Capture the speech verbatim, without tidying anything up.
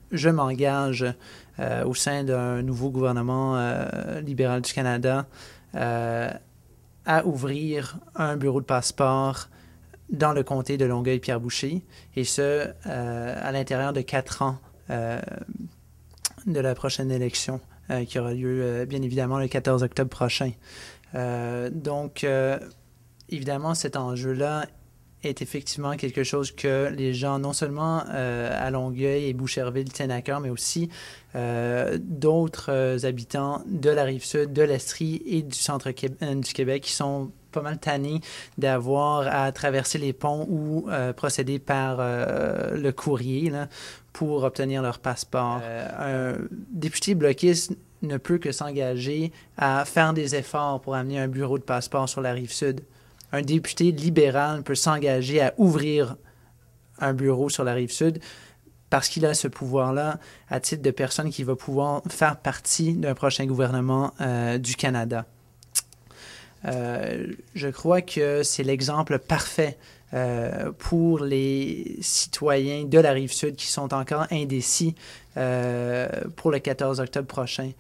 je m'engage euh, au sein d'un nouveau gouvernement euh, libéral du Canada euh, à ouvrir un bureau de passeport dans le comté de Longueuil-Pierre-Boucher, et ce, euh, à l'intérieur de quatre ans euh, de la prochaine élection euh, qui aura lieu, euh, bien évidemment, le quatorze octobre prochain. Euh, donc, euh, évidemment, cet enjeu-là est effectivement quelque chose que les gens, non seulement euh, à Longueuil et Boucherville, tiennent à cœur, mais aussi euh, d'autres euh, habitants de la Rive-Sud, de l'Estrie et du centre du Québec qui sont pas mal tannés d'avoir à traverser les ponts ou euh, procéder par euh, le courrier là, pour obtenir leur passeport. Euh, un député bloquiste ne peut que s'engager à faire des efforts pour amener un bureau de passeport sur la Rive-Sud. Un député libéral peut s'engager à ouvrir un bureau sur la Rive-Sud parce qu'il a ce pouvoir-là à titre de personne qui va pouvoir faire partie d'un prochain gouvernement euh, du Canada. Euh, je crois que c'est l'exemple parfait euh, pour les citoyens de la Rive-Sud qui sont encore indécis euh, pour le quatorze octobre prochain.